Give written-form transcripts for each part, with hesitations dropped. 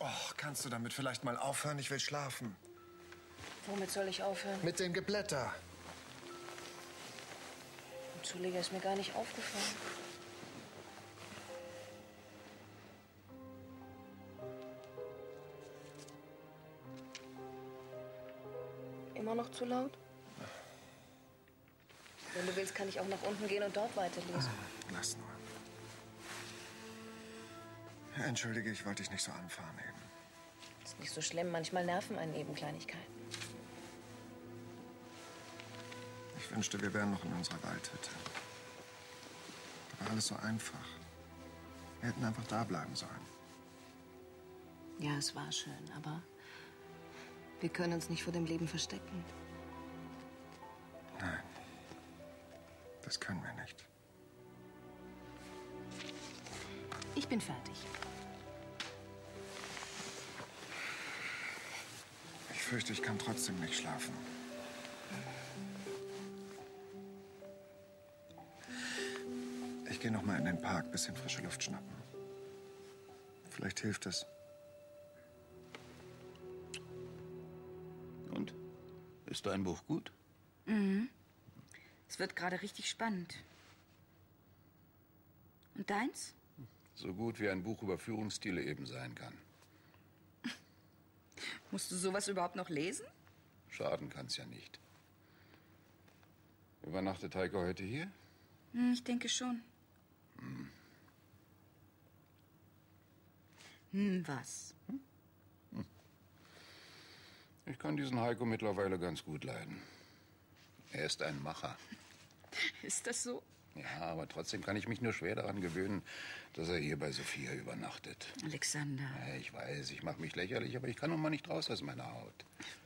Oh, kannst du damit vielleicht mal aufhören? Ich will schlafen. Womit soll ich aufhören? Mit dem Geblätter. Ein Zuleger ist mir gar nicht aufgefallen. Immer noch zu laut? Wenn du willst, kann ich auch nach unten gehen und dort weiterlesen. Lass nur. Entschuldige, ich wollte dich nicht so anfahren eben. Ist nicht so schlimm. Manchmal nerven einen eben Kleinigkeiten. Ich wünschte, wir wären noch in unserer Waldhütte. Da war alles so einfach. Wir hätten einfach da bleiben sollen. Ja, es war schön, aber wir können uns nicht vor dem Leben verstecken. Nein, das können wir nicht. Ich bin fertig. Ich fürchte, ich kann trotzdem nicht schlafen. Ich gehe noch mal in den Park, bisschen frische Luft schnappen. Vielleicht hilft es. Und? Ist dein Buch gut? Mhm. Es wird gerade richtig spannend. Und deins? So gut wie ein Buch über Führungsstile eben sein kann. Musst du sowas überhaupt noch lesen? Schaden kann's ja nicht. Übernachtet Heiko heute hier? Ich denke schon. Was? Ich kann diesen Heiko mittlerweile ganz gut leiden. Er ist ein Macher. Ist das so? Ja, aber trotzdem kann ich mich nur schwer daran gewöhnen, dass er hier bei Sophia übernachtet. Alexander. Ja, ich weiß, ich mache mich lächerlich, aber ich kann nun mal nicht raus aus meiner Haut.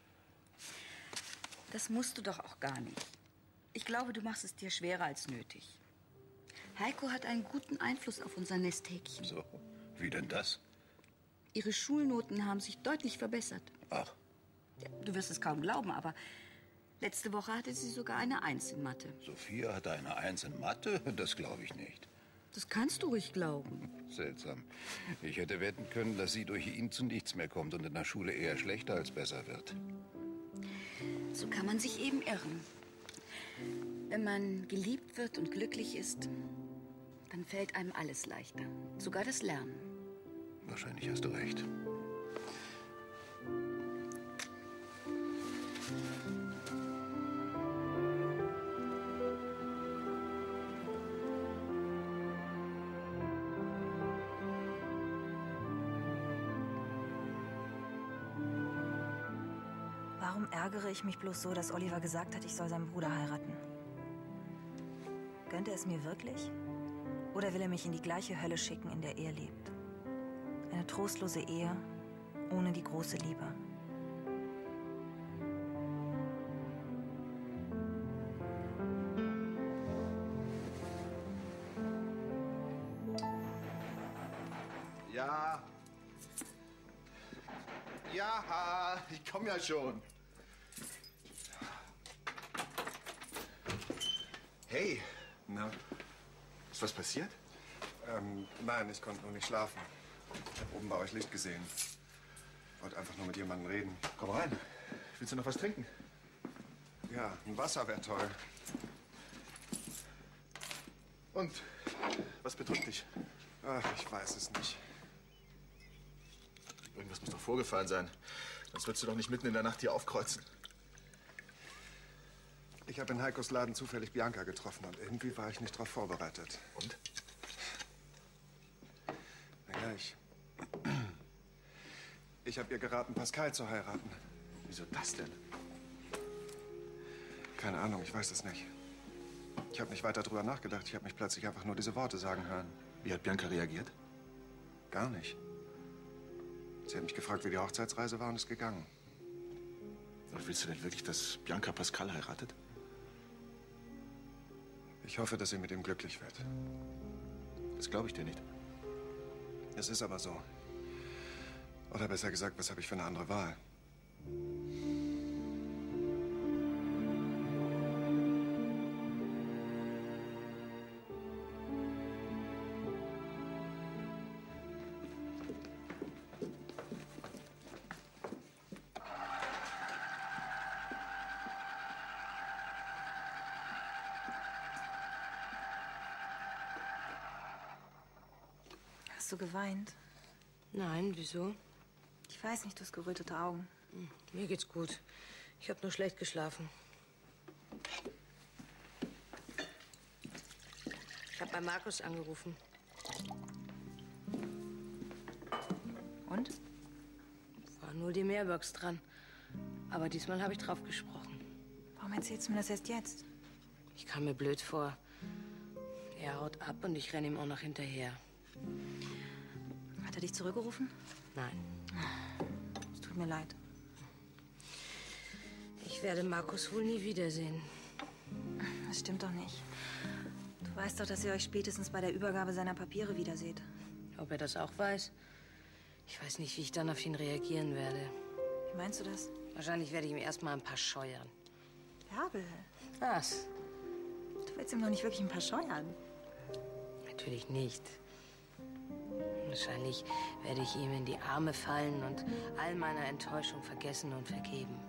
Das musst du doch auch gar nicht. Ich glaube, du machst es dir schwerer als nötig. Heiko hat einen guten Einfluss auf unser Nesthäkchen. So, wie denn das? Ihre Schulnoten haben sich deutlich verbessert. Ach. Ja, du wirst es kaum glauben, aber letzte Woche hatte sie sogar eine 1 in Mathe. Sophia hatte eine 1 in Mathe? Das glaube ich nicht. Das kannst du ruhig glauben. Seltsam. Ich hätte wetten können, dass sie durch ihn zu nichts mehr kommt und in der Schule eher schlechter als besser wird. So kann man sich eben irren. Wenn man geliebt wird und glücklich ist, dann fällt einem alles leichter. Sogar das Lernen. Wahrscheinlich hast du recht. Warum ärgere ich mich bloß so, dass Oliver gesagt hat, ich soll seinen Bruder heiraten? Gönnt er es mir wirklich? Oder will er mich in die gleiche Hölle schicken, in der er lebt? Eine trostlose Ehe ohne die große Liebe. Ja. Ja, ich komme ja schon. Hey. Na? Ist was passiert? Nein, ich konnte nur nicht schlafen. Ich habe oben bei euch Licht gesehen. Wollte einfach nur mit jemandem reden. Komm rein. Willst du noch was trinken? Ja, ein Wasser wäre toll. Und? Was bedrückt dich? Ach, ich weiß es nicht. Irgendwas muss doch vorgefallen sein. Sonst würdest du doch nicht mitten in der Nacht hier aufkreuzen. Ich habe in Heikos Laden zufällig Bianca getroffen und irgendwie war ich nicht darauf vorbereitet. Und? Naja, ich habe ihr geraten, Pascal zu heiraten. Wieso das denn? Keine Ahnung, ich weiß es nicht. Ich habe nicht weiter drüber nachgedacht. Ich habe mich plötzlich einfach nur diese Worte sagen hören. Wie hat Bianca reagiert? Gar nicht. Sie hat mich gefragt, wie die Hochzeitsreise war und ist gegangen. Und willst du denn wirklich, dass Bianca Pascal heiratet? Ich hoffe, dass sie mit ihm glücklich wird. Das glaube ich dir nicht. Es ist aber so. Oder besser gesagt, was habe ich für eine andere Wahl? Hast du geweint? Nein, wieso? Ich weiß nicht, du hast gerötete Augen. Mir geht's gut. Ich habe nur schlecht geschlafen. Ich habe bei Markus angerufen. Und? War nur die Mailbox dran. Aber diesmal habe ich drauf gesprochen. Warum erzählst du mir das erst jetzt? Ich kam mir blöd vor. Er haut ab und ich renne ihm auch noch hinterher. Hat er dich zurückgerufen? Nein. Es tut mir leid. Ich werde Markus wohl nie wiedersehen. Das stimmt doch nicht. Du weißt doch, dass ihr euch spätestens bei der Übergabe seiner Papiere wiederseht. Ob er das auch weiß? Ich weiß nicht, wie ich dann auf ihn reagieren werde. Wie meinst du das? Wahrscheinlich werde ich ihm erst mal ein paar scheuern. Bärbel, Was? du willst ihm doch nicht wirklich ein paar scheuern. Natürlich nicht. Wahrscheinlich werde ich ihm in die Arme fallen und all meiner Enttäuschung vergessen und vergeben.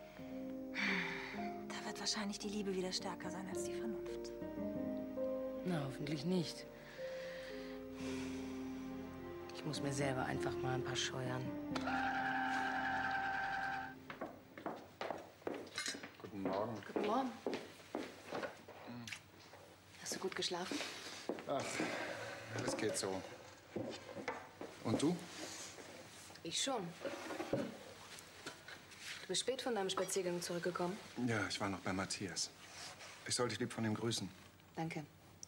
Da wird wahrscheinlich die Liebe wieder stärker sein als die Vernunft. Na, hoffentlich nicht. Ich muss mir selber einfach mal ein paar scheuern. Guten Morgen. Guten Morgen. Hast du gut geschlafen? Ach, es geht so. Und du? Ich schon. Du bist spät von deinem Spaziergang zurückgekommen. Ja, ich war noch bei Matthias. Ich soll dich lieb von ihm grüßen. Danke.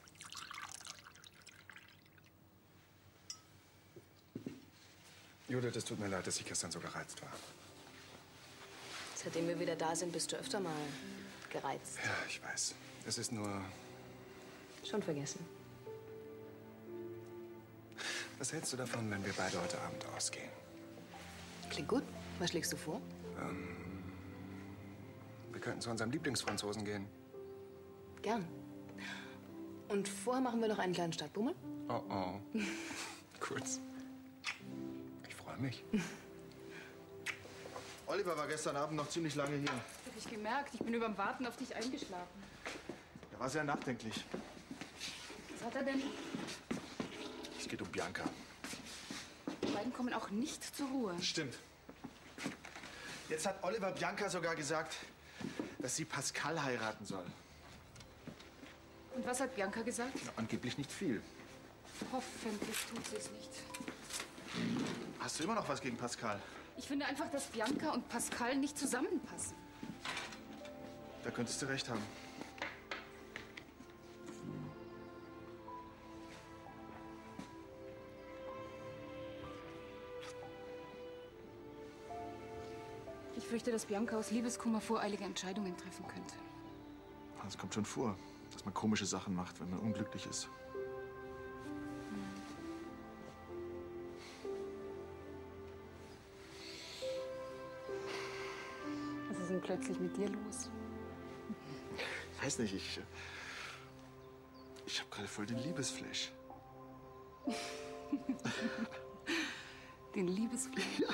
Judith, es tut mir leid, dass ich gestern so gereizt war. Seitdem wir wieder da sind, bist du öfter mal gereizt. Ja, ich weiß. Es ist nur... Schon vergessen. Was hältst du davon, wenn wir beide heute Abend ausgehen? Klingt gut. Was schlägst du vor? Wir könnten zu unserem Lieblingsfranzosen gehen. Gern. Und vorher machen wir noch einen kleinen Stadtbummel? Oh, oh. Kurz. Ich freue mich. Oliver war gestern Abend noch ziemlich lange hier. Hab ich gemerkt. Ich bin überm Warten auf dich eingeschlafen. Er war sehr nachdenklich. Was hat er denn? Es geht um Bianca. Die beiden kommen auch nicht zur Ruhe. Stimmt. Jetzt hat Oliver Bianca sogar gesagt, dass sie Pascal heiraten soll. Und was hat Bianca gesagt? Na, angeblich nicht viel. Hoffentlich tut sie es nicht. Hast du immer noch was gegen Pascal? Ich finde einfach, dass Bianca und Pascal nicht zusammenpassen. Da könntest du recht haben. Ich fürchte, dass Bianca aus Liebeskummer voreilige Entscheidungen treffen könnte. Es kommt schon vor, dass man komische Sachen macht, wenn man unglücklich ist. Was ist denn plötzlich mit dir los? Ich weiß nicht, ich habe gerade voll den Liebesflash. Den Liebesflash.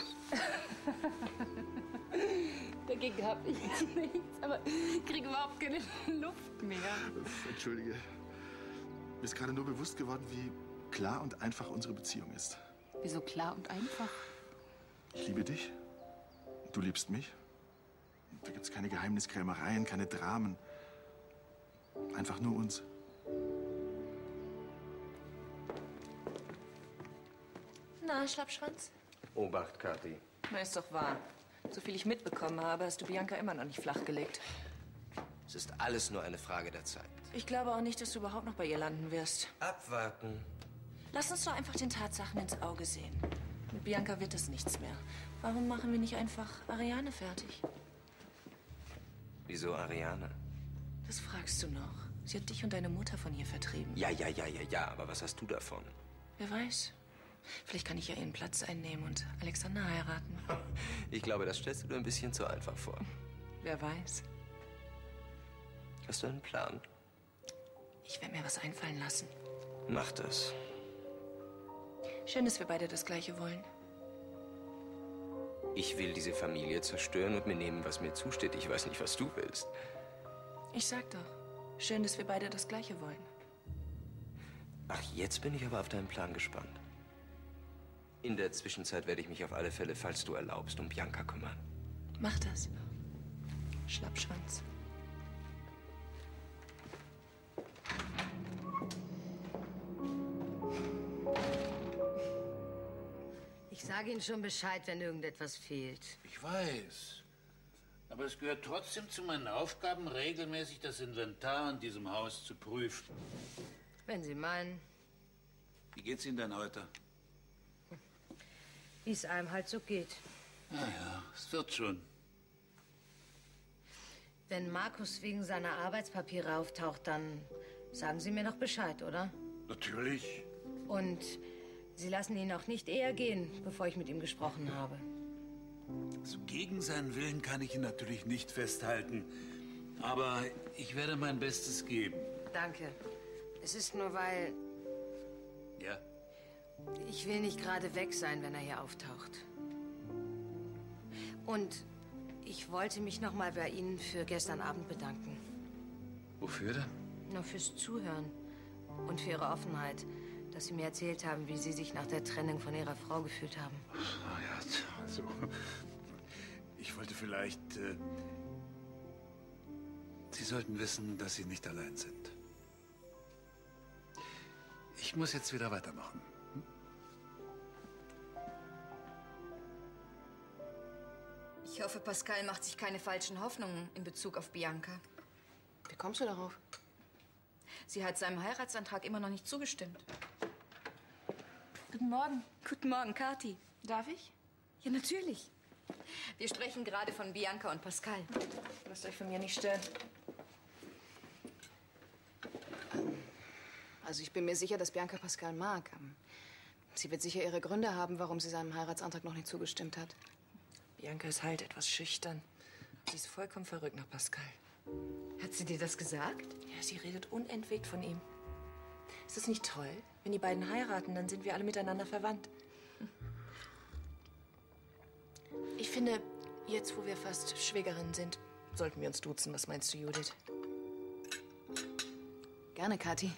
Dagegen habe ich nichts, aber ich kriege überhaupt keine Luft mehr. Entschuldige. Mir ist gerade nur bewusst geworden, wie klar und einfach unsere Beziehung ist. Wieso klar und einfach? Ich liebe dich. Du liebst mich. Da gibt's keine Geheimniskrämereien, keine Dramen. Einfach nur uns. Na, Schlappschwanz? Obacht, Kathi. Na, ist doch wahr. Soviel ich mitbekommen habe, hast du Bianca immer noch nicht flachgelegt. Es ist alles nur eine Frage der Zeit. Ich glaube auch nicht, dass du überhaupt noch bei ihr landen wirst. Abwarten. Lass uns doch einfach den Tatsachen ins Auge sehen. Mit Bianca wird es nichts mehr. Warum machen wir nicht einfach Ariane fertig? Wieso Ariane? Das fragst du noch. Sie hat dich und deine Mutter von hier vertrieben. Ja, aber was hast du davon? Wer weiß. Vielleicht kann ich ja ihren Platz einnehmen und Alexander heiraten. Ich glaube, das stellst du dir ein bisschen zu einfach vor. Wer weiß. Hast du einen Plan? Ich werde mir was einfallen lassen. Mach das. Schön, dass wir beide das Gleiche wollen. Ich will diese Familie zerstören und mir nehmen, was mir zusteht. Ich weiß nicht, was du willst. Ich sag doch. Schön, dass wir beide das Gleiche wollen. Ach, jetzt bin ich aber auf deinen Plan gespannt. In der Zwischenzeit werde ich mich auf alle Fälle, falls du erlaubst, um Bianca kümmern. Mach das. Schlappschwanz. Ich sage Ihnen schon Bescheid, wenn irgendetwas fehlt. Ich weiß. Aber es gehört trotzdem zu meinen Aufgaben, regelmäßig das Inventar in diesem Haus zu prüfen. Wenn Sie meinen. Wie geht's Ihnen denn heute? Wie es einem halt so geht. Ja, es wird schon. Wenn Markus wegen seiner Arbeitspapiere auftaucht, dann sagen Sie mir doch Bescheid, oder? Natürlich. Und Sie lassen ihn auch nicht eher gehen, bevor ich mit ihm gesprochen habe. Also gegen seinen Willen kann ich ihn natürlich nicht festhalten. Aber ich werde mein Bestes geben. Danke. Es ist nur, weil Ja? ich will nicht gerade weg sein, wenn er hier auftaucht. Und ich wollte mich noch mal bei Ihnen für gestern Abend bedanken. Wofür denn? Nur fürs Zuhören und für Ihre Offenheit, dass Sie mir erzählt haben, wie Sie sich nach der Trennung von Ihrer Frau gefühlt haben. Ah ja, also... Ich wollte vielleicht... Sie sollten wissen, dass Sie nicht allein sind. Ich muss jetzt wieder weitermachen. Ich hoffe, Pascal macht sich keine falschen Hoffnungen in Bezug auf Bianca. Wie kommst du darauf? Sie hat seinem Heiratsantrag immer noch nicht zugestimmt. Guten Morgen. Guten Morgen, Kathi. Darf ich? Ja, natürlich. Wir sprechen gerade von Bianca und Pascal. Lasst euch von mir nicht stören. Also ich bin mir sicher, dass Bianca Pascal mag. Sie wird sicher ihre Gründe haben, warum sie seinem Heiratsantrag noch nicht zugestimmt hat. Bianca ist halt etwas schüchtern. Sie ist vollkommen verrückt nach Pascal. Hat sie dir das gesagt? Ja, sie redet unentwegt von ihm. Ist das nicht toll? Wenn die beiden heiraten, dann sind wir alle miteinander verwandt. Ich finde, jetzt, wo wir fast Schwägerinnen sind, sollten wir uns duzen. Was meinst du, Judith? Gerne, Kathi.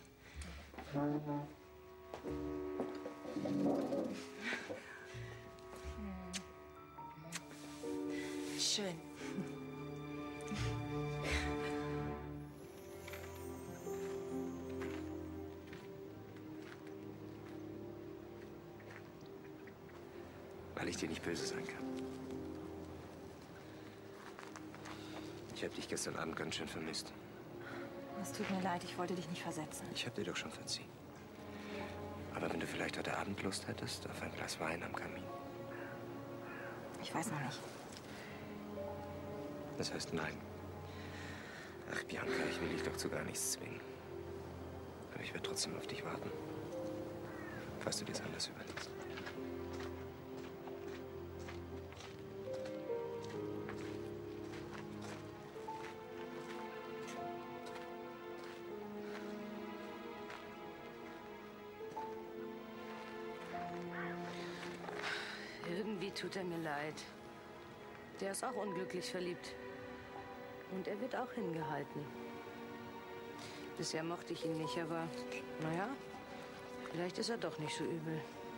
Schön. Weil ich dir nicht böse sein kann. Ich habe dich gestern Abend ganz schön vermisst. Es tut mir leid, ich wollte dich nicht versetzen. Ich habe dir doch schon verziehen. Aber wenn du vielleicht heute Abend Lust hättest auf ein Glas Wein am Kamin. Ich weiß noch nicht. Das heißt nein. Ach, Bianca, ich will dich doch zu gar nichts zwingen. Aber ich werde trotzdem auf dich warten. Falls du dir das anders überlegst. Irgendwie tut er mir leid. Der ist auch unglücklich verliebt. Und er wird auch hingehalten. Bisher mochte ich ihn nicht, aber naja, vielleicht ist er doch nicht so übel.